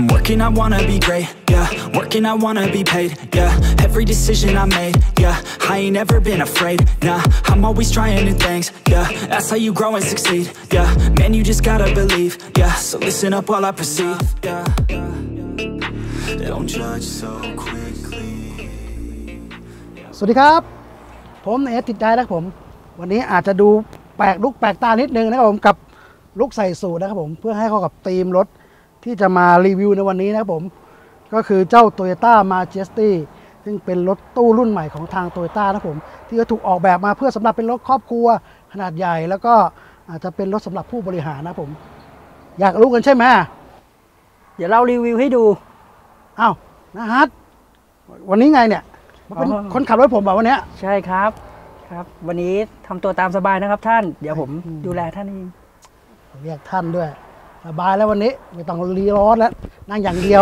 I'm working, I wanna be great, yeah. Working, I wanna be paid, yeah. Every decision I made, yeah. I ain't ever been afraid, nah. I'm always trying new things, yeah. That's how you grow and succeed, yeah. Man, you just gotta believe, yeah. So listen up while I proceed, yeah. Don't judge so quickly. สวัสดีครับผมเนติดใจนะครับผมวันนี้อาจจะดูแปลกลุกแปลกตานิดนึงนะครับผมกับลุกใส่สูทนะครับผมเพื่อให้เข้ากับธีมรถที่จะมารีวิวในวันนี้นะครับผมก็คือเจ้า Toyota Majesty ซึ่งเป็นรถตู้รุ่นใหม่ของทาง Toyota นะครับผมที่ถูกออกแบบมาเพื่อสำหรับเป็นรถครอบครัวขนาดใหญ่แล้วก็อาจจะเป็นรถสำหรับผู้บริหารนะครับผมอยากรู้กันใช่ไหมเดี๋ยวเรารีวิวให้ดูอ้าวนะฮัทวันนี้ไงเนี่ยเป็นคนขับรถผมแบบวันนี้ใช่ครับครับวันนี้ทำตัวตามสบายนะครับท่านเดี๋ยวผมดูแลท่านเองเรียกท่านด้วยสบายแล้ววันนี้ไม่ต้องรีร้อนแล้วนั่งอย่างเดียว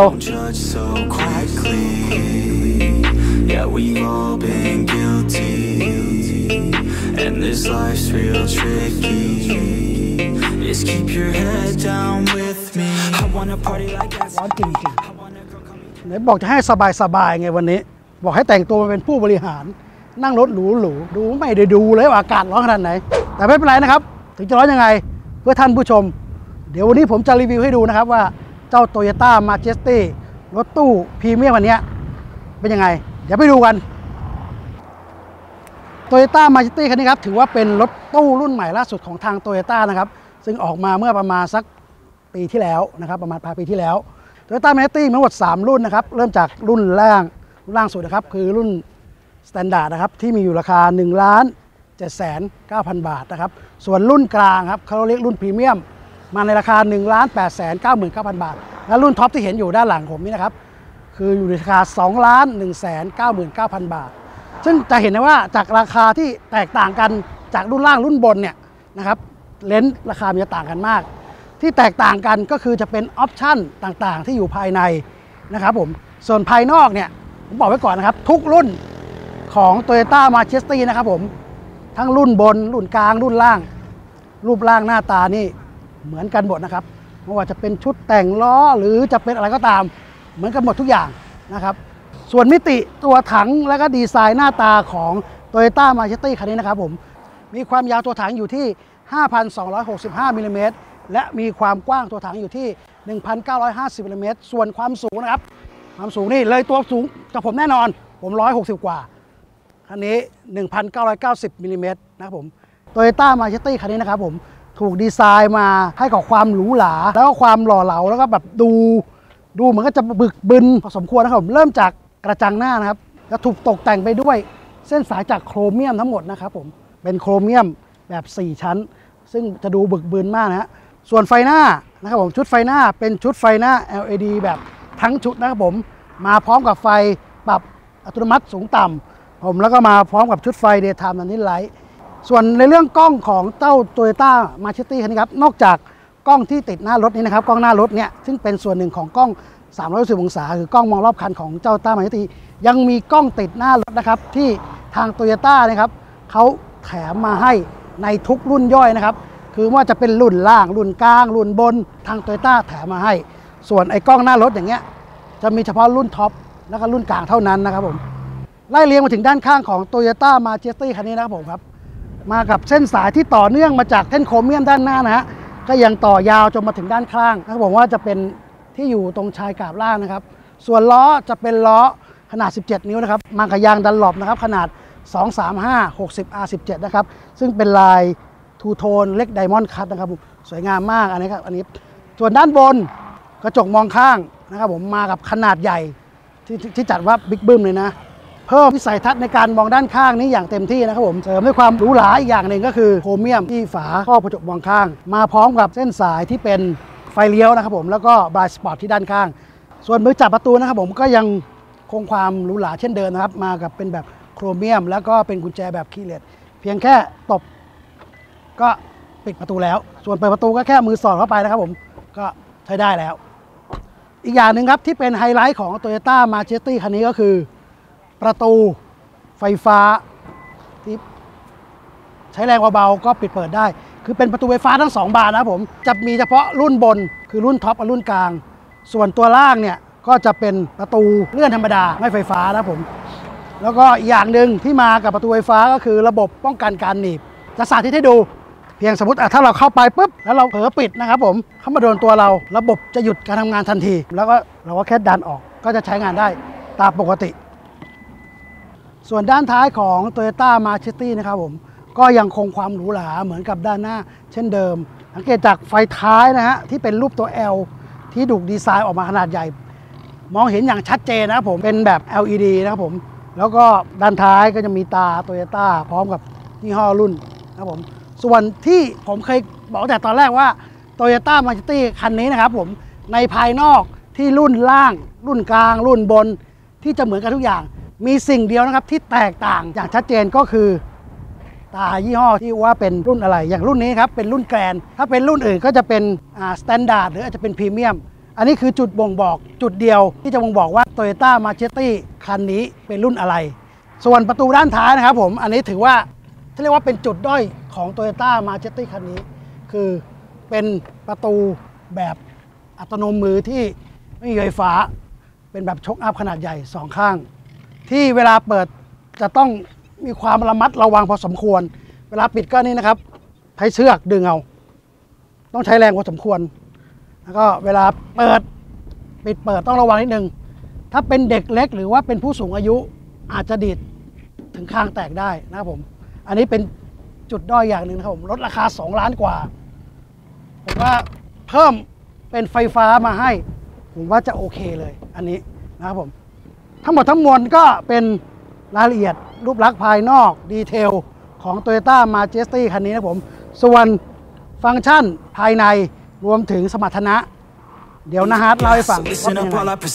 Yeah, we've all been guilty, and this life's real tricky. Just keep your head down with me. I wanna party like that's ร้อนจริงๆไหนบอกจะให้สบายๆไงวันนี้บอกให้แต่งตัวมาเป็นผู้บริหารนั่งรถหรูๆดูไม่ได้ดูเลยว่าอากาศร้อนขนาดไหนแต่ไม่เป็นไรนะครับถึงจะร้อนยังไงเพื่อท่านผู้ชมเดี๋ยววันนี้ผมจะรีวิวให้ดูนะครับว่าเจ้า Toyota Majesty รถตู้พรีเมียมวันนี้เป็นยังไงเดี๋ยวไปดูกัน Toyota Majesty คันนี้ครับถือว่าเป็นรถตู้รุ่นใหม่ล่าสุดของทาง Toyota นะครับซึ่งออกมาเมื่อประมาณสักปีที่แล้วนะครับประมาณปลายปีที่แล้ว Toyota Majesty มีทั้งหมด3รุ่นนะครับเริ่มจากรุ่นล่างสุดนะครับคือรุ่น Standard นะครับที่มีอยู่ราคา 1,790,000 บาทนะครับส่วนรุ่นกลางครับเขาเรียกรุ่นพรีเมียมมาในราคา 1,899,000 บาทและรุ่นท็อปที่เห็นอยู่ด้านหลังผมนี่นะครับคืออยู่ในราคา 2,199,000 บาทซึ่งจะเห็นได้ว่าจากราคาที่แตกต่างกันจากรุ่นล่างรุ่นบนเนี่ยนะครับเลนส์ราคามันจะต่างกันมากที่แตกต่างกันก็คือจะเป็นออปชั่นต่างๆที่อยู่ภายในนะครับผมส่วนภายนอกเนี่ยผมบอกไว้ก่อนนะครับทุกรุ่นของ Toyota Majesty นะครับผมทั้งรุ่นบนรุ่นกลางรุ่นล่างรูปร่างหน้าตานี่เหมือนกันหมดนะครับไม่ว่าจะเป็นชุดแต่งล้อหรือจะเป็นอะไรก็ตามเหมือนกันหมดทุกอย่างนะครับส่วนมิติตัวถังและก็ดีไซน์หน้าตาของ Toyota Majesty คันนี้นะครับผมมีความยาวตัวถังอยู่ที่ 5,265 มิลลิเมตรและมีความกว้างตัวถังอยู่ที่ 1,950 มิลลิเมตรส่วนความสูงนะครับความสูงนี่เลยตัวสูงจากผมแน่นอนผม160กว่าคันนี้ 1,990 มิลลิเมตรนะครับผม Toyota Majesty คันนี้นะครับผมถูกดีไซน์มาให้กับความหรูหราแล้วก็ความหล่อเหลาแล้วก็แบบดูเหมือนก็จะบึกบึนพอสมควรนะครับผมเริ่มจากกระจังหน้านะครับจะถูกตกแต่งไปด้วยเส้นสายจากโครเมียมทั้งหมดนะครับผมเป็นโครเมียมแบบ4ชั้นซึ่งจะดูบึกบึนมากนะฮะส่วนไฟหน้านะครับผมชุดไฟหน้าเป็นชุดไฟหน้า LED แบบทั้งชุดนะครับผมมาพร้อมกับไฟปรับอัตโนมัติสูงต่ำผมแล้วก็มาพร้อมกับชุดไฟ Daytime Running Light ส่วนในเรื่องกล้องของเจ้า Toyota Majesty คันนี้ครับนอกจากกล้องที่ติดหน้ารถนี้นะครับกล้องหน้ารถเนี่ยซึ่งเป็นส่วนหนึ่งของกล้อง360องศาคือกล้องมองรอบคันของเจ้า Toyota Majesty ยังมีกล้องติดหน้ารถนะครับที่ทาง Toyota นะครับเขาแถมมาให้ในทุกรุ่นย่อยนะครับคือว่าจะเป็นรุ่นล่างรุ่นกลางรุ่นบนทาง Toyota แถมมาให้ส่วนไอ้กล้องหน้ารถอย่างเงี้ยจะมีเฉพาะรุ่นท็อปแล้วก็รุ่นกลางเท่านั้นนะครับผมไล่เรียงมาถึงด้านข้างของ Toyota Majesty คันนี้นะครับผมครับมากับเส้นสายที่ต่อเนื่องมาจากเส้นโครเมียมด้านหน้านะฮะก็ยังต่อยาวจนมาถึงด้านข้างนะครับผมว่าจะเป็นที่อยู่ตรงชายกาบล่างนะครับส่วนล้อจะเป็นล้อขนาด17นิ้วนะครับมากับยางดันหลบนะครับขนาด235 60 R17 นะครับซึ่งเป็นลายทูโทนเล็กไดมอนด์คัตนะครับสวยงามมากอันนี้ครับอันนี้ส่วนด้านบนกระจกมองข้างนะครับผมมากับขนาดใหญ่ที่จัดว่าบิ๊กบึ้มเลยนะเพิ่มวิสัยทัศน์ในการมองด้านข้างนี้อย่างเต็มที่นะครับผมเสริมด้วยความหรูหราอีกอย่างหนึ่งก็คือโครเมียมที่ฝาครอบกระจกมองข้างมาพร้อมกับเส้นสายที่เป็นไฟเลี้ยวนะครับผมแล้วก็บรายสปอร์ตที่ด้านข้างส่วนมือจับประตูนะครับผมก็ยังคงความหรูหราเช่นเดิมนะครับมากับเป็นแบบโครเมียมแล้วก็เป็นกุญแจแบบคีย์เลสเพียงแค่ตบก็ปิดประตูแล้วส่วนเปิดประตูก็แค่มือสอดเข้าไปนะครับผมก็ใช้ได้แล้วอีกอย่างหนึ่งครับที่เป็นไฮไลท์ของ Toyota Majesty คันนี้ก็คือประตูไฟฟ้าที่ใช้แรงเบาๆก็ปิดเปิดได้คือเป็นประตูไฟฟ้าทั้ง2บานนะครับผมจะมีเฉพาะรุ่นบนคือรุ่นท็อปกับรุ่นกลางส่วนตัวล่างเนี่ยก็จะเป็นประตูเลื่อนธรรมดาไม่ไฟฟ้านะผมแล้วก็อย่างหนึ่งที่มากับประตูไฟฟ้าก็คือระบบป้องกันการหนีบจะสาธิตให้ดูเพียงสมมติถ้าเราเข้าไปปุ๊บแล้วเราเผลอปิดนะครับผมเข้ามาโดนตัวเราระบบจะหยุดการทำงานทันทีแล้วก็เราก็แค่ดันออกก็จะใช้งานได้ตามปกติส่วนด้านท้ายของ Toyota Majesty นะครับผมก็ยังคงความหรูหราเหมือนกับด้านหน้าเช่นเดิมสังเกตจากไฟท้ายนะฮะที่เป็นรูปตัว L ที่ถูกดีไซน์ออกมาขนาดใหญ่มองเห็นอย่างชัดเจนนะครับผมเป็นแบบ LED นะครับผมแล้วก็ด้านท้ายก็จะมีตา Toyota พร้อมกับยี่ห้อรุ่นนะครับผมส่วนที่ผมเคยบอกแต่ตอนแรกว่า Toyota Majesty คันนี้นะครับผมในภายนอกที่รุ่นล่างรุ่นกลางรุ่นบนที่จะเหมือนกันทุกอย่างมีสิ่งเดียวนะครับที่แตกต่างอย่างชัดเจนก็คือตายี่ห้อที่ว่าเป็นรุ่นอะไรอย่างรุ่นนี้ครับเป็นรุ่นแกรนถ้าเป็นรุ่นอื่นก็จะเป็นสแตนดาร์ดหรืออาจจะเป็นพรีเมียมอันนี้คือจุดบ่งบอกจุดเดียวที่จะบ่งบอกว่า Toyota Majesty คันนี้เป็นรุ่นอะไรส่วนประตูด้านท้ายนะครับผมอันนี้ถือว่าเรียกว่าเป็นจุดด้อยของ Toyota Majesty คันนี้คือเป็นประตูแบบอัตโนมือที่ไม่มีไฟฟ้าเป็นแบบช็อคอัพขนาดใหญ่2ข้างที่เวลาเปิดจะต้องมีความระมัดระวังพอสมควรเวลาปิดก็นี่นะครับใช้เชือกดึงเอาต้องใช้แรงพอสมควรแล้วก็เวลาเปิดต้องระวังนิดนึงถ้าเป็นเด็กเล็กหรือว่าเป็นผู้สูงอายุอาจจะดีดถึงข้างแตกได้นะครับผมอันนี้เป็นจุดด้อยอย่างหนึ่งนะครับผมลดราคา2 ล้านกว่าผมว่าเพิ่มเป็นไฟฟ้ามาให้ผมว่าจะโอเคเลยอันนี้นะครับผมทั้งหมดทั้งมวลก็เป็นรายละเอียดรูปลักษณ์ภายนอกดีเทลของ Toyota Majesty คันนี้นะผมส่วนฟังก์ชันภายในรวมถึงสมรรถนะเดี๋ยวนะฮะเล่าให้ฟังว่าเป็นยังไง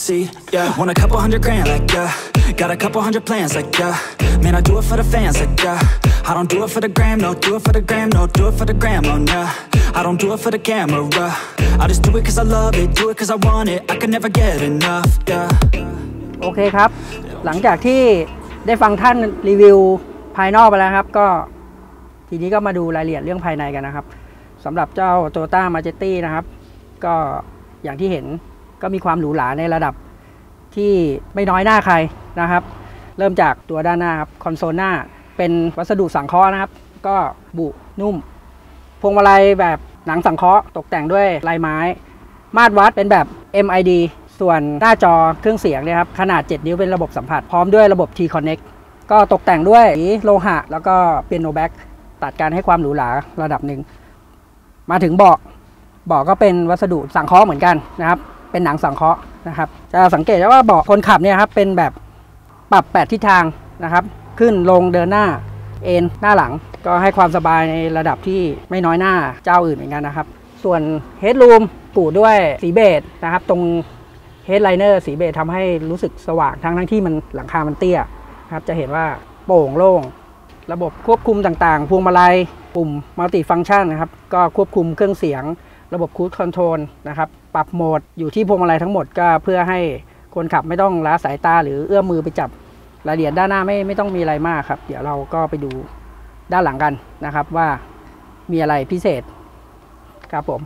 Want a couple $100 grand like got a couple $100 plans like man I do it for the fans like I don't do it for the gram no do it for the gram no do it for the gram oh nah I don't do it for the camera I just do it cause I love it do it cause I want it I can never get enough โอเคครับหลังจากที่ได้ฟังท่านรีวิวภายนอกไปแล้วครับก็ทีนี้ก็มาดูรายละเอียดเรื่องภายในกันนะครับสำหรับเจ้า Toyota Majesty นะครับก็อย่างที่เห็นก็มีความหรูหราในระดับที่ไม่น้อยหน้าใครนะครับเริ่มจากตัวด้านหน้าครับคอนโซลหน้าเป็นวัสดุสังเคราะห์นะครับก็บุนุ่มพวงมาลัยแบบหนังสังเคราะห์ตกแต่งด้วยลายไม้มาตรวัดเป็นแบบ MID ส่วนหน้าจอเครื่องเสียงเนี่ยครับขนาด7 นิ้วเป็นระบบสัมผัสพร้อมด้วยระบบ T-Connect ก็ตกแต่งด้วยสีโลหะแล้วก็เปียโนแบ็กตัดการให้ความหรูหราระดับหนึ่งมาถึงเบาะก็เป็นวัสดุสังเคราะห์เหมือนกันนะครับเป็นหนังสังเคราะห์นะครับจะสังเกตได้ว่าเบาะคนขับเนี่ยครับเป็นแบบปรับ8ทิศทางนะครับขึ้นลงเดินหน้าเอนหน้าหลังก็ให้ความสบายในระดับที่ไม่น้อยหน้าเจ้าอื่นเหมือนกันนะครับส่วนเฮดรูมปูด้วยสีเบจนะครับตรงเฮดไลเนอร์สีเบจทำให้รู้สึกสว่างทั้งที่มันหลังคามันเตี้ยครับจะเห็นว่าโปร่งโล่งระบบควบคุมต่างๆพวงมาลัยปุ่มมัลติฟังก์ชันนะครับก็ควบคุมเครื่องเสียงระบบครูซคอนโทรลนะครับปรับโหมดอยู่ที่พวงมาลัยทั้งหมดก็เพื่อให้คนขับไม่ต้องล้าสายตาหรือเอื้อมมือไปจับรายละเอียดด้านหน้าไม่ต้องมีอะไรมากครับเดี๋ยวเราก็ไปดูด้านหลังกันนะครับว่ามีอะไรพิเศษครับผม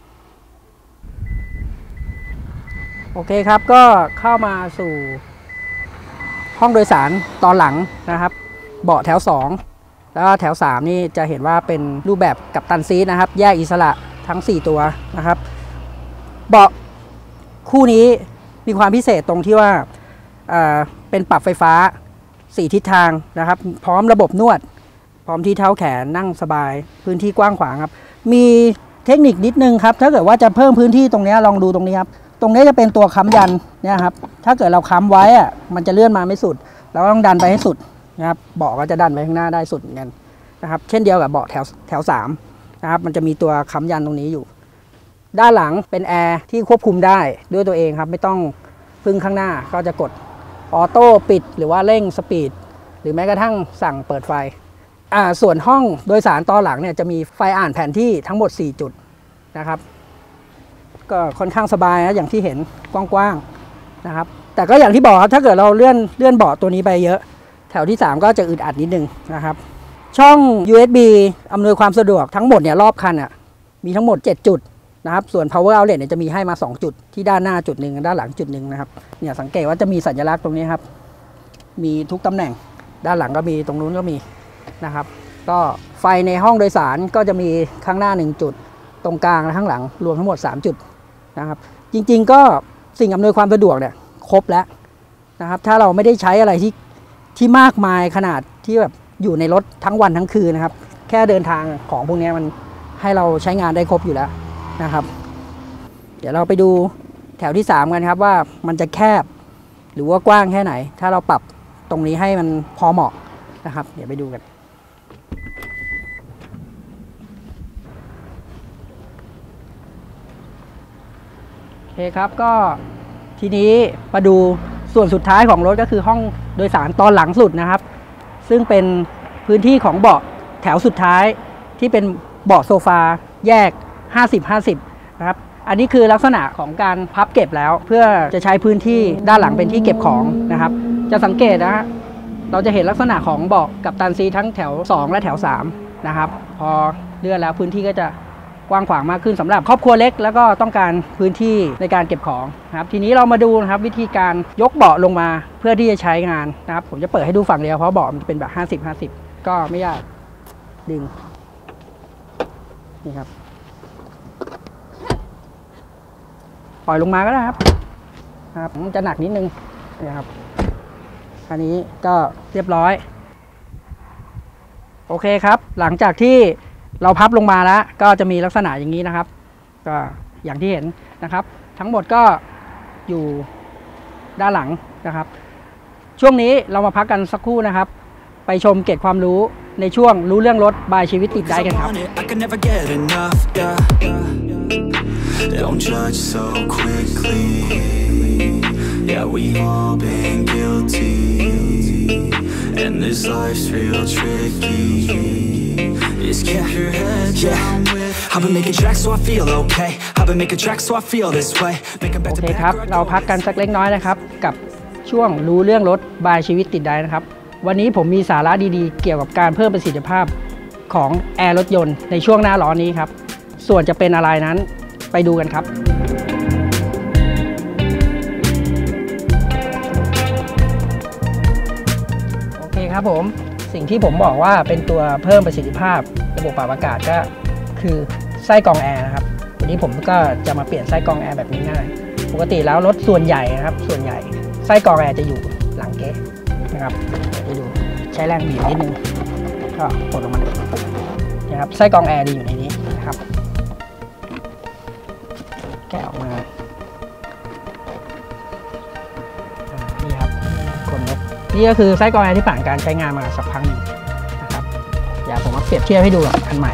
โอเคครับก็เข้ามาสู่ห้องโดยสารตอนหลังนะครับเบาะแถว2แล้วก็แถว3นี่จะเห็นว่าเป็นรูปแบบกัปตันซีทนะครับแยกอิสระทั้ง4ตัวนะครับเบาะคู่นี้มีความพิเศษตรงที่ว่าเป็นปรับไฟฟ้า4ทิศทางนะครับพร้อมระบบนวดพร้อมที่เท้าแขนนั่งสบายพื้นที่กว้างขวางครับมีเทคนิคนิดนึงครับถ้าเกิดว่าจะเพิ่มพื้นที่ตรงนี้ลองดูตรงนี้ครับตรงนี้จะเป็นตัวค้ำยันเนี่ยครับถ้าเกิดเราค้ำไว้อะมันจะเลื่อนมาไม่สุดเราต้องดันไปให้สุดนะครับเบาะก็จะดันไปข้างหน้าได้สุดเหมือนกันนะครับเช่นเดียวกับเบาะแถว3นะครับมันจะมีตัวค้ำยันตรงนี้อยู่ด้านหลังเป็นแอร์ที่ควบคุมได้ด้วยตัวเองครับไม่ต้องพึ่งข้างหน้าก็จะกดออโต้ปิดหรือว่าเร่งสปีดหรือแม้กระทั่งสั่งเปิดไฟส่วนห้องโดยสารตอนหลังเนี่ยจะมีไฟอ่านแผนที่ทั้งหมด4จุดนะครับก็ค่อนข้างสบายนะอย่างที่เห็นกว้างๆนะครับแต่ก็อย่างที่บอกครับถ้าเกิดเราเลื่อนเบาะตัวนี้ไปเยอะแถวที่3ก็จะอึดอัดนิดนึงนะครับช่อง USB อำนวยความสะดวกทั้งหมดเนี่ยรอบคันมีทั้งหมด7จุดนะครับส่วน power outlet เนี่ยจะมีให้มา2จุดที่ด้านหน้าจุดหนึ่งด้านหลังจุดหนึ่งนะครับเนี่ยสังเกตว่าจะมีสัญลักษณ์ตรงนี้ครับมีทุกตำแหน่งด้านหลังก็มีตรงนู้นก็มีนะครับก็ไฟในห้องโดยสารก็จะมีข้างหน้า1จุดตรงกลางและข้างหลังรวมทั้งหมด3จุดนะครับจริงๆก็สิ่งอำนวยความสะดวกเนี่ยครบแล้วนะครับถ้าเราไม่ได้ใช้อะไรที่มากมายขนาดที่แบบอยู่ในรถทั้งวันทั้งคืนนะครับแค่เดินทางของพวกนี้มันให้เราใช้งานได้ครบอยู่แล้วนะครับเดี๋ยวเราไปดูแถวที่3กันครับว่ามันจะแคบหรือว่ากว้างแค่ไหนถ้าเราปรับตรงนี้ให้มันพอเหมาะนะครับเดี๋ยวไปดูกันโอเคครับก็ทีนี้มาดูส่วนสุดท้ายของรถก็คือห้องโดยสารตอนหลังสุดนะครับซึ่งเป็นพื้นที่ของเบาะแถวสุดท้ายที่เป็นเบาะโซฟาแยก 50-50 นะครับอันนี้คือลักษณะของการพับเก็บแล้วเพื่อจะใช้พื้นที่ด้านหลังเป็นที่เก็บของนะครับจะสังเกตนะเราจะเห็นลักษณะของเบาะกัปตันซีทั้งแถว2และแถว3นะครับพอเลื่อนแล้วพื้นที่ก็จะกว้างขวางมากขึ้นสำหรับครอบครัวเล็กแล้วก็ต้องการพื้นที่ในการเก็บของนะครับทีนี้เรามาดูนะครับวิธีการยกเบาะลงมาเพื่อที่จะใช้งานนะครับผมจะเปิดให้ดูฝั่งเดียวเพราะเบาะมันเป็นแบบ50-50ก็ไม่ยากดึงนี่ครับปล่อยลงมาก็ได้ครับมันจะหนักนิดนึงนะครับอันนี้ก็เรียบร้อยโอเคครับหลังจากที่เราพับลงมาแล้วก็จะมีลักษณะอย่างนี้นะครับก็อย่างที่เห็นนะครับทั้งหมดก็อยู่ด้านหลังนะครับช่วงนี้เรามาพักกันสักครู่นะครับไปชมเกร็ดความรู้ในช่วงรู้เรื่องรถบายชีวิตติดได้กันครับ Don't judge so quickly. Yeah, we all been guilty, and this life's real tricky. Just keep your head down with me. I've been making tracks so I feel okay. I've been making tracks so I feel this way. โอเคครับเราพักกันสักเล็กน้อยนะครับกับช่วงรู้เรื่องรถบายชีวิตติดได้นะครับวันนี้ผมมีสาระดีๆเกี่ยวกับการเพิ่มประสิทธิภาพของแอร์รถยนต์ในช่วงหน้าร้อนนี้ครับส่วนจะเป็นอะไรนั้นไปดูกันครับโอเคครับผมสิ่งที่ผมบอกว่าเป็นตัวเพิ่มประสิทธิภาพระบบปรับอากาศก็คือไส้กรองแอร์นะครับวันนี้ผมก็จะมาเปลี่ยนไส้กรองแอร์แบบนี้ง่ายปกติแล้วรถส่วนใหญ่นะครับส่วนใหญ่ไส้กรองแอร์จะอยู่หลังเก๊ะนะครับไปดูใช้แรงบีบนิดนึงก็กดลงมานะครับไส้กรองแอร์จะอยู่ในนี้นะครับแกะออกมานี่ครับคนยกนี่ก็คือไส้กรองแอร์ที่ผ่านการใช้งานมาสักพักหนึ่งนะครับเดี๋ยวผมมาเปรียบเทียบให้ดูกับอันใหม่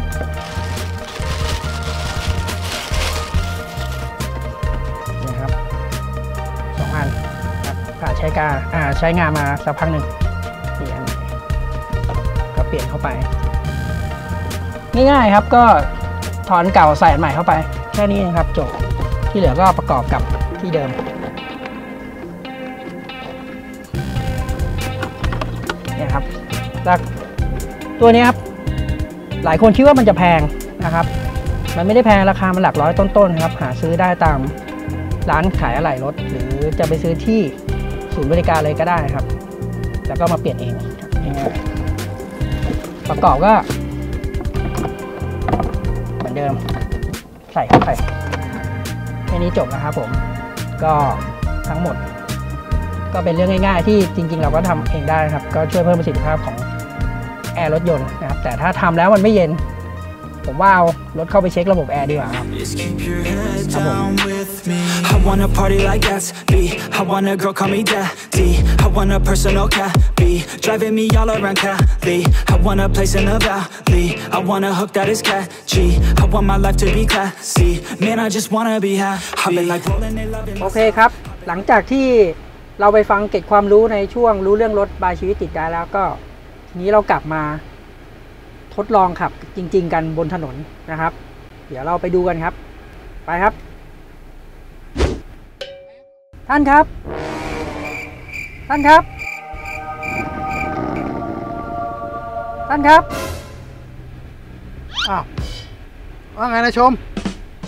นี่ครับ2อันครับผ่านใช้งานมาสักพักหนึ่งนี่อันใหม่ก็เปลี่ยนเข้าไปง่ายๆครับก็ถอนเก่าใส่อันใหม่เข้าไปแค่นี้นะครับจบที่เหลือก็ประกอบกับที่เดิมเนี่ยครับแล้วตัวนี้ครับหลายคนคิดว่ามันจะแพงนะครับมันไม่ได้แพงราคามันหลักร้อยต้นๆครับหาซื้อได้ตามร้านขายอะไหล่รถหรือจะไปซื้อที่ศูนย์บริการเลยก็ได้ครับแล้วก็มาเปลี่ยนเองง่ายๆประกอบก็เหมือนเดิมใส่เข้าไปแค่นี้จบนะครับผมก็ทั้งหมดก็เป็นเรื่องง่ายๆที่จริงๆเราก็ทำเองได้ครับก็ช่วยเพิ่มประสิทธิภาพของแอร์รถยนต์นะครับแต่ถ้าทำแล้วมันไม่เย็นผมว่าเอารถเข้าไปเช็คระบบแอร์ดีกว่าครับ I wanna party like Gatsby. I want a girl call me daddy. I want a personal cabby driving me all around Cali. I want a place in the valley. I want a hook that is catchy. I want my life to be classy. Man, I just wanna be happy. I've been like rolling in love. โอเคครับหลังจากที่เราไปฟังเก็บความรู้ในช่วงรู้เรื่องรถบายชีวิตติดได้แล้วก็นี้เรากลับมาทดลองขับจริงๆกันบนถนนนะครับเดี๋ยวเราไปดูกันครับไปครับท่านครับท่านครับท่านครับอ้าวว่าไงนะชม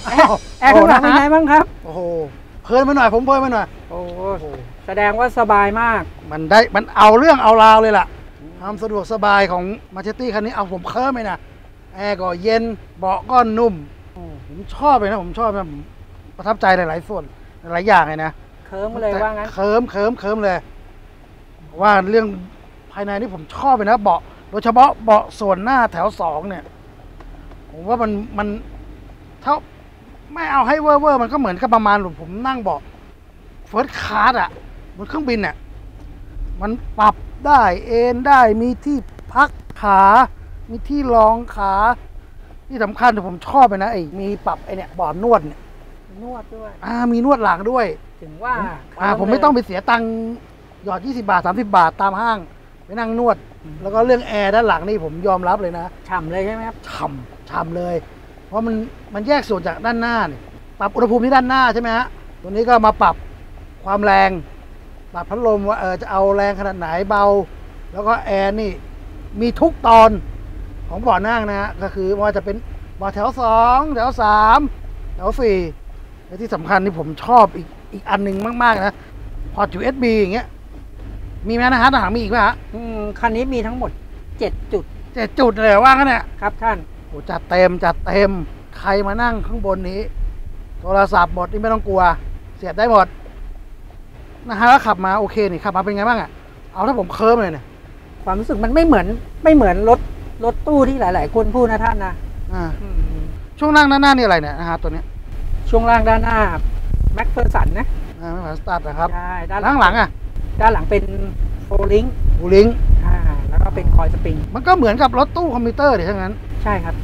แอร์ข้างหลังเป็นไงบ้างครับโอ้โหเพลินมาหน่อยผมเพลินมาหน่อยโอ้แสดงว่าสบายมากมันเอาเรื่องเอาราวเลยล่ะความสะดวกสบายของมาเชตตี้คันนี้เอาผมเคลิ้มเลยนะแอร์ก็เย็นเบาะก็นุ่มผมชอบเลยนะผมชอบนะประทับใจหลายๆส่วนหลายอย่างเลยนะเคิร์มเลยว่างั้นเคิร์มเลยว่าเรื่องภายในนี่ผมชอบเลยนะเบาะโดยเฉพาะเบาะส่วนหน้าแถว2เนี่ยผมว่ามันเท่าไม่เอาให้เวอร์มันก็เหมือนกับประมาณผมนั่งเบาะเฟิร์สคลาสอ่ะบนเครื่องบินเนี่ยมันปรับได้เอนได้มีที่พักขามีที่รองขาที่สำคัญที่ผมชอบเลยนะมีปรับเนี่ยเบาะนวดเนี่ยนวดด้วยมีนวดหลังด้วยถึงว่าผมไม่ต้องไปเสียตังค์หยอด20 บาท30 บาทตามห้างไปนั่งนวดแล้วก็เรื่องแอร์ด้านหลังนี่ผมยอมรับเลยนะฉ่ำเลยใช่ไหมครับฉ่ำเลยเพราะมันแยกส่วนจากด้านหน้าเนี่ยปรับอุณหภูมิที่ด้านหน้าใช่ไหมฮะตัวนี้ก็มาปรับความแรงปรับพัดลมว่าจะเอาแรงขนาดไหนเบาแล้วก็แอร์นี่มีทุกตอนของเบาะนั่งนะฮะก็คือว่าจะเป็นเบาะแถว2แถว3แถว4และที่สำคัญที่ผมชอบอีกอันหนึ่งมากๆนะพอร์ต USB อย่างเงี้ยมีไหมนะฮะด้านหลังมีอีกไหมฮะคันนี้มีทั้งหมด7 จุดเลยว่ากันเนี่ยครับท่านโอ้จัดเต็มใครมานั่งข้างบนนี้โทรศัพท์หมดนี่ไม่ต้องกลัวเสียบได้หมดนะฮะแล้วขับมาโอเคนี่ขับมาเป็นไงบ้างอ่ะเอาถ้าผมเคิร์มเลยเนี่ยความรู้สึกมันไม่เหมือนรถตู้ที่หลายๆคนพูดนะท่านนะช่วงล่างด้านหน้านี่อะไรเนี่ยนะฮะตัวนี้ช่วงล่างด้านหน้าแม็กเฟอร์สันนะแม็กเฟอร์สันนะครับใช่ด้านหลังอ่ะด้านหลังเป็นโฟลิงแล้วก็เป็นคอยสปริงมันก็เหมือนกับรถตู้คอมพิวเตอร์ดิทั้งนั้นใช่ครับ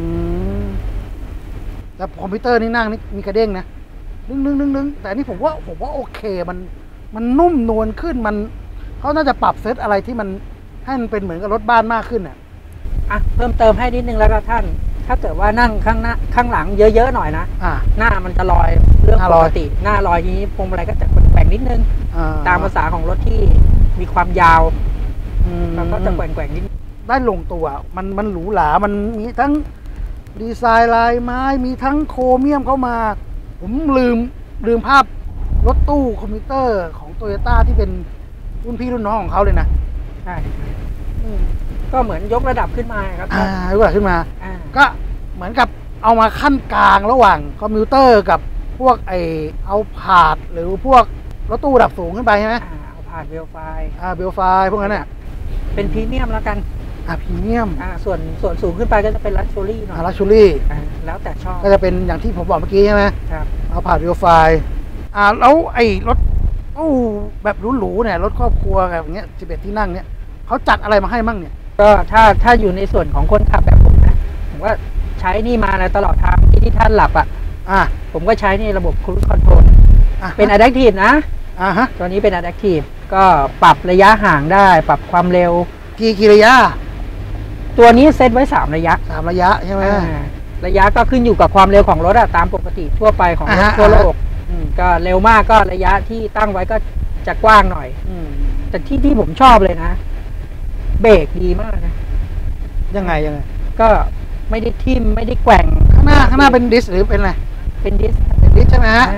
แต่คอมพิวเตอร์นี่นั่งนี่มีกระเด้งนะนึงแต่นี่ผมว่าโอเคมันนุ่มนวลขึ้นเขาน่าจะปรับเซตอะไรที่มันให้มันเป็นเหมือนกับรถบ้านมากขึ้นเพิ่มเติมให้นิดนึงแล้วก็ท่านถ้าเกิดว่านั่งข้างหลังเยอะๆหน่อยนะหน้ามันจะลอยเรื่องปกติหน้าลอยนี้พวงมาลัยก็จะแกว่งนิดนึงตามภาษาของรถที่มีความยาวแล้วก็จะแกว่งนิดได้ลงตัวมันหรูหรามันมีทั้งดีไซน์ลายไม้มีทั้งโครเมียมเข้ามาผมลืมภาพรถตู้คอมพิวเตอร์ของโตโยต้าที่เป็นรุ่นพี่รุ่นน้องของเขาเลยนะใช่ก็เหมือนยกระดับขึ้นมาครับยกระดับขึ้นมาก็เหมือนกับเอามาขั้นกลางระหว่างคอมพิวเตอร์กับพวกเอาผาดหรือพวกรถตู้ระดับสูงขึ้นไปใช่ไหมเอาผาดเบลไฟพวกนั้นเนี่ยเป็นพรีเมียมแล้วกันพรีเมียมส่วนสูงขึ้นไปก็จะเป็นลักชัวรี่หน่อยลักชัวรี่แล้วแต่ชอบก็จะเป็นอย่างที่ผมบอกเมื่อกี้ใช่ไหมครับเอาผาดเบลไฟแล้วรถแบบหรูๆเนี่ยรถครอบครัวแบบเงี้ย11 ที่นั่งเนี่ยเขาจัดอะไรมาให้มั่งเนี่ยก็ถ้าอยู่ในส่วนของคนขับแบบผมนะผมว่าใช้นี่มาตลอดทางที่ท่านหลับผมก็ใช้นี่ระบบ Cruise Control เป็น Adaptive นะตัวนี้เป็น Adaptive ก็ปรับระยะห่างได้ปรับความเร็วกี่ระยะตัวนี้เซตไว้3 ระยะใช่ไหมระยะก็ขึ้นอยู่กับความเร็วของรถตามปกติทั่วไปของรถทั่วโลกก็เร็วมากก็ระยะที่ตั้งไว้ก็จะกว้างหน่อยแต่ที่ผมชอบเลยนะเบรกดีมากนะยังไงก็ไม่ได้ทิ่มไม่ได้แกว่งข้างหน้าเป็นดิสหรือเป็นอะไรเป็นดิสใช่ไหมฮะ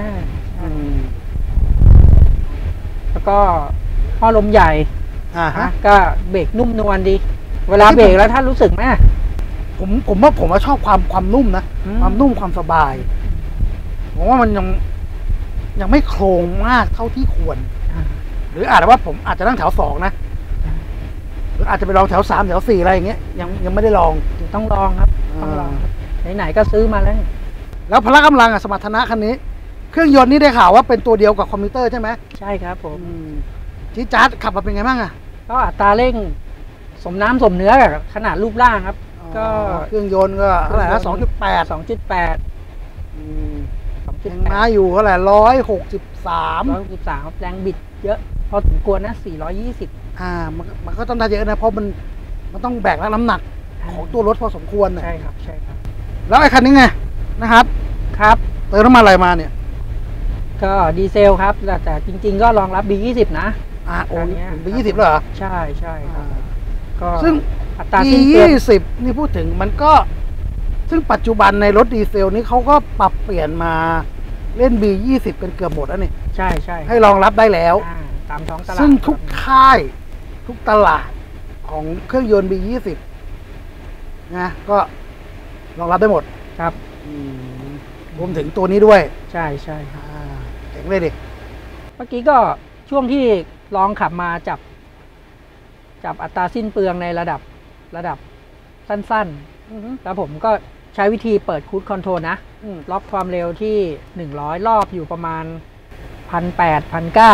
แล้วก็ท่อลมใหญ่ก็เบรกนุ่มนวลดีเวลาเบรกแล้วท่านรู้สึกไหมผมว่าชอบความนุ่มนะความนุ่มความสบายผมว่ามันยังไม่โครงมากเท่าที่ควรหรืออาจจะว่าผมอาจจะนั่งแถว2นะหรืออาจจะไปลองแถว3แถว4อะไรอย่างเงี้ยยังไม่ได้ลองต้องลองครับต้องลองไหนๆก็ซื้อมาแล้วพละกำลังสมรรถนะคันนี้เครื่องยนต์นี่ได้ข่าวว่าเป็นตัวเดียวกับคอมพิวเตอร์ใช่ไหมใช่ครับผมที่จัดขับมาเป็นไงบ้างก็อัตราเร่งสมน้ำสมเนื้อกับขนาดรูปร่างครับก็เครื่องยนต์ก็เท่าไหร่นะ2.8ม้าอยู่เท่าไหร่ 163แรงบิดเยอะพอสมควรนะ420 มันก็ต้องได้เยอะนะเพราะมันต้องแบกรับน้ำหนักของตัวรถพอสมควรใช่ครับแล้วไอ้คันนี้ไงนะครับเติมน้ำมันอะไรมาเนี่ยก็ดีเซลครับแต่จริงๆก็รองรับ B20 นะ B20 เหรอใช่ครับก็ซึ่ง B20 นี่พูดถึงมันก็ซึ่งปัจจุบันในรถดีเซลนี้เขาก็ปรับเปลี่ยนมาเล่น B20 กันเกือบหมดแล้วนี่ใช่ใช่ให้รองรับได้แล้วตามท้องตลาดซึ่งทุกค่ายทุกตลาดของเครื่องยนต์ B20 นะก็รองรับได้หมดครับรวมถึงตัวนี้ด้วยใช่ใช่เจ๋งเลยดิเมื่อกี้ก็ช่วงที่ลองขับมาจับอัตราสิ้นเปลืองในระดับสั้นๆแล้วผมก็ใช้วิธีเปิดคูดคอนโทรลนะล็อกความเร็วที่100รอบอยู่ประมาณ 1,800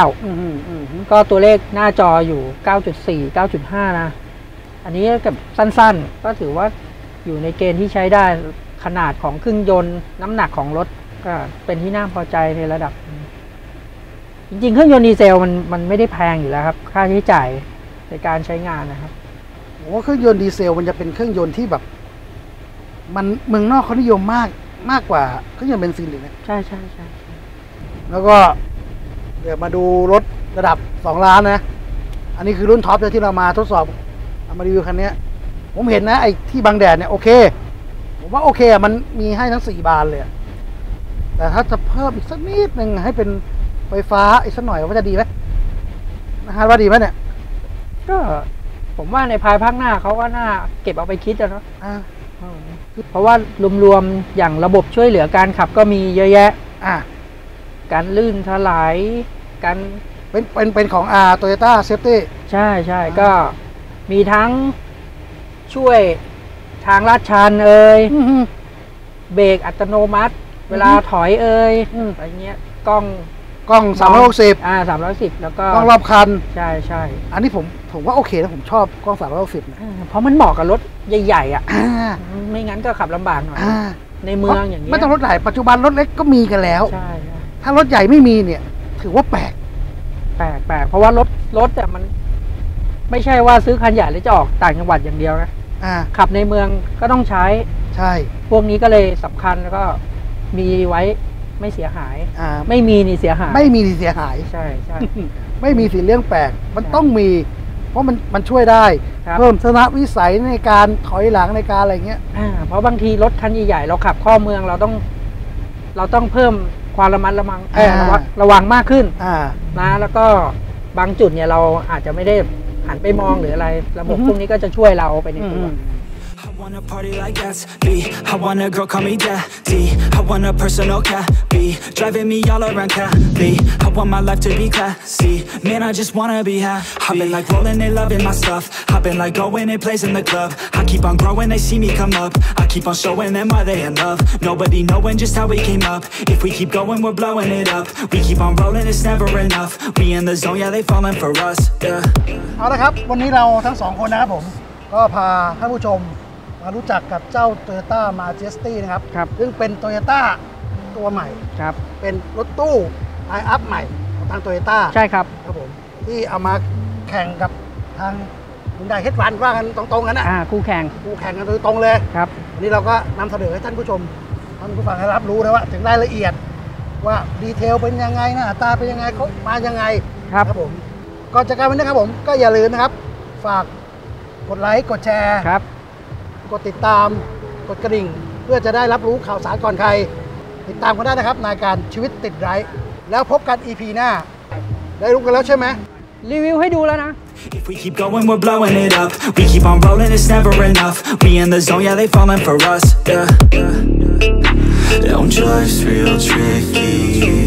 1,900ก็ตัวเลขหน้าจออยู่ 9.4 9.5 นะอันนี้กับสั้นๆก็ถือว่าอยู่ในเกณฑ์ที่ใช้ได้ขนาดของเครื่องยนต์น้ำหนักของรถก็เป็นที่น่าพอใจในระดับจริงๆเครื่องยนต์ดีเซลมันไม่ได้แพงอยู่แล้วครับค่าใช้จ่ายในการใช้งานนะครับผมว่าเครื่องยนต์ดีเซลมันจะเป็นเครื่องยนต์ที่แบบมันเมืองนอกเขานิยมมากกว่าเครื่องยนต์เบนซินเลยนะใช่ใช่ใช่แล้วก็เดี๋ยวมาดูรถระดับ2 ล้านนะอันนี้คือรุ่นท็อปที่เรามาทดสอบเอามารีวิวคันนี้ผมเห็นนะไอ้ที่บังแดดเนี่ยโอเคผมว่าโอเคมันมีให้ทั้ง4 บานเลยแต่ถ้าจะเพิ่มอีกสักนิดนึงให้เป็นไฟฟ้าอีกสักหน่อยว่าจะดีไหมนะฮะว่าดีไหมเนี่ยก็ผมว่าในภายภาคหน้าเขาก็น่าเก็บเอาไปคิดเนาะเพราะว่ารวมๆอย่างระบบช่วยเหลือการขับก็มีเยอะแยะการลื่นถลายการเป็นของToyota Safety ใช่ใช่ก็มีทั้งช่วยทางลาดชันเบรกอัตโนมัติเวลาถอยอะไรเงี้ยกล้อง 360 310แล้วก็กล้องรอบคันใช่ใช่อันนี้ผมว่าโอเคนะผมชอบกล้อง360นะเพราะมันเหมาะกับรถใหญ่ๆไม่งั้นก็ขับลำบากหน่อยในเมืองอย่างนี้ไม่ต้องรถใหญ่ปัจจุบันรถเล็กก็มีกันแล้วใช่ถ้ารถใหญ่ไม่มีเนี่ยถือว่าแปลกเพราะว่ารถมันไม่ใช่ว่าซื้อคันใหญ่แล้วจะออกต่างจังหวัดอย่างเดียวนะขับในเมืองก็ต้องใช้พวกนี้ก็เลยสำคัญแล้วก็มีไว้ไม่เสียหายไม่มีนี่เสียหายไม่มีนี่เสียหายใช่ใช่ไม่มีสิเรื่องแปลกมันต้องมีเพราะมันช่วยได้เพิ่มทัศนวิสัยในการถอยหลังในการอะไรเงี้ยเพราะบางทีรถคันใหญ่ๆเราขับเข้าเมืองเราต้องเพิ่มความระมัดระวังมากขึ้นนะแล้วก็บางจุดเนี่ยเราอาจจะไม่ได้หันไปมองหรืออะไรระบบพวกนี้ก็จะช่วยเราไปในตัว I wanna party like Gatsby. I want a girl call me daddy. I want a personal cabby driving me all around Cali. I want my life to be classy. Man, I just wanna be happy. I've been like rolling and loving my stuff. I've been like going and plays in the club. I keep on growing, they see me come up. I keep on showing them why they in love. Nobody knowing just how we came up. If we keep going, we're blowing it up. We keep on rolling, it's never enough. We in the zone, yeah, they falling for us. Yeah. เอาละครับวันนี้เราทั้ง2 คนนะครับผมก็พาท่านผู้ชมมารู้จักกับเจ้า Toyota Majesty นะครับซึ่งเป็น Toyota ตัวใหม่เป็นรถตู้ไลน์อัพใหม่ของทาง Toyota ใช่ครับผมที่เอามาแข่งกับทางHyundai H1ว่ากันตรงๆกันนะคู่แข่งกันโดยตรงเลยครับวันนี้เราก็นำเสนอให้ท่านผู้ชมท่านผู้ฟังได้รับรู้นะว่าถึงรายละเอียดว่าดีเทลเป็นยังไงหน้าตาเป็นยังไงเขามายังไงครับผมก่อนจากกันวันนี้ครับผมก็อย่าลืมนะครับฝากกดไลค์กดแชร์กดติดตามกดกระดิ่งเพื่อจะได้รับรู้ข่าวสารก่อนใครติดตามกันได้นะครับในการชีวิตติดไร้แล้วพบกัน EP หน้าได้รู้กันแล้วใช่ไหมรีวิวให้ดูแล้วนะ If we keep going, we're blowing it up. We keep on rolling, it's never enough. We in the zone, yeah, they falling for us. Yeah. Don't drive's real tricky.